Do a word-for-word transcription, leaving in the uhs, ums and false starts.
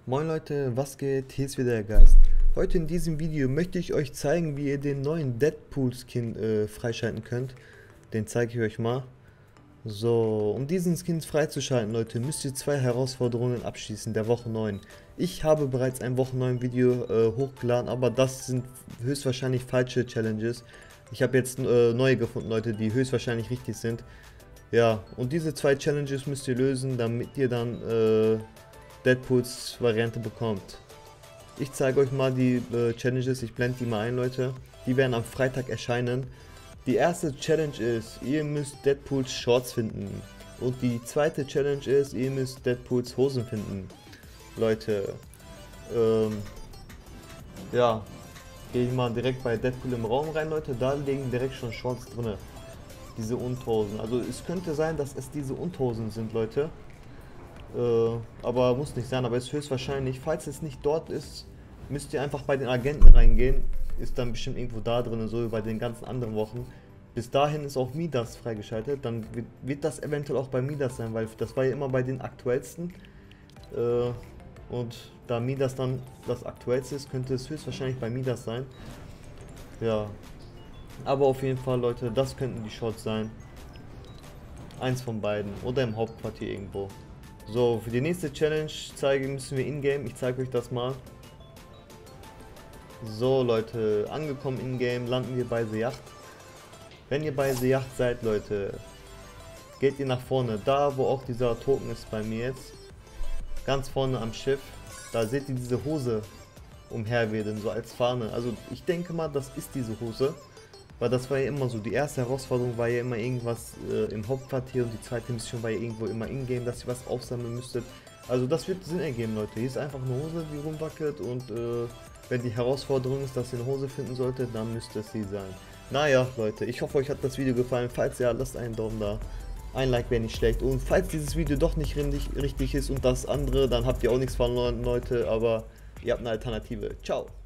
Moin Leute, was geht? Hier ist wieder der Geist. Heute in diesem Video möchte ich euch zeigen, wie ihr den neuen Deadpool Skin äh, freischalten könnt. Den zeige ich euch mal. So, um diesen Skin freizuschalten, Leute, müsst ihr zwei Herausforderungen abschließen, der Woche neun. Ich habe bereits ein Woche neun Video äh, hochgeladen, aber das sind höchstwahrscheinlich falsche Challenges. Ich habe jetzt äh, neue gefunden, Leute, die höchstwahrscheinlich richtig sind. Ja, und diese zwei Challenges müsst ihr lösen, damit ihr dann äh, Deadpools Variante bekommt. Ich zeige euch mal die äh, Challenges, ich blende die mal ein, Leute. Die werden am Freitag erscheinen. Die erste Challenge ist, ihr müsst Deadpools Shorts finden. Und die zweite Challenge ist, ihr müsst Deadpools Hosen finden. Leute, ähm, ja, gehe ich mal direkt bei Deadpool im Raum rein, Leute. Da liegen direkt schon Shorts drin. Diese Unterhosen. Also es könnte sein, dass es diese Unterhosen sind, Leute. Äh, aber muss nicht sein, aber ist höchstwahrscheinlich. Falls es nicht dort ist, müsst ihr einfach bei den Agenten reingehen. Ist dann bestimmt irgendwo da drin, so wie bei den ganzen anderen Wochen. Bis dahin ist auch Midas freigeschaltet. Dann wird, wird das eventuell auch bei Midas sein, weil das war ja immer bei den aktuellsten. Äh, und da Midas dann das aktuellste ist, könnte es höchstwahrscheinlich bei Midas sein. Ja. Aber auf jeden Fall, Leute, das könnten die Shots sein. Eins von beiden. Oder im Hauptquartier irgendwo. So, für die nächste Challenge zeigen müssen wir in-game. Ich zeige euch das mal. So, Leute, angekommen in-game, landen wir bei The Yacht. Wenn ihr bei The Yacht seid, Leute, geht ihr nach vorne. Da, wo auch dieser Token ist bei mir jetzt. Ganz vorne am Schiff. Da seht ihr diese Hose umherwedeln, so als Fahne. Also, ich denke mal, das ist diese Hose. Weil das war ja immer so, die erste Herausforderung war ja immer irgendwas äh, im Hauptquartier und die zweite Mission war ja irgendwo immer in-game, dass ihr was aufsammeln müsstet. Also das wird Sinn ergeben, Leute. Hier ist einfach eine Hose, die rumwackelt und äh, wenn die Herausforderung ist, dass ihr eine Hose finden solltet, dann müsste es sie sein. Naja, Leute, ich hoffe, euch hat das Video gefallen. Falls ja, lasst einen Daumen da. Ein Like wäre nicht schlecht. Und falls dieses Video doch nicht richtig, richtig ist und das andere, dann habt ihr auch nichts verloren, Leute. Aber ihr habt eine Alternative. Ciao.